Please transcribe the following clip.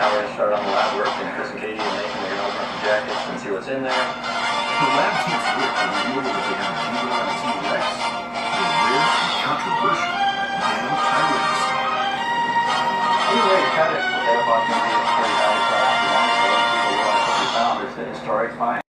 now we're going to start on the lab work, and Chris and Katie and Nathan are going to open up the jackets and see what's in there. The lab team's work will reveal that they have a G1 and T-Rex, the rare and controversial Nanotyrannosaurus. Either way you cut it, the data bot's going to be pretty nice after one, so people realize what we found is a historic find.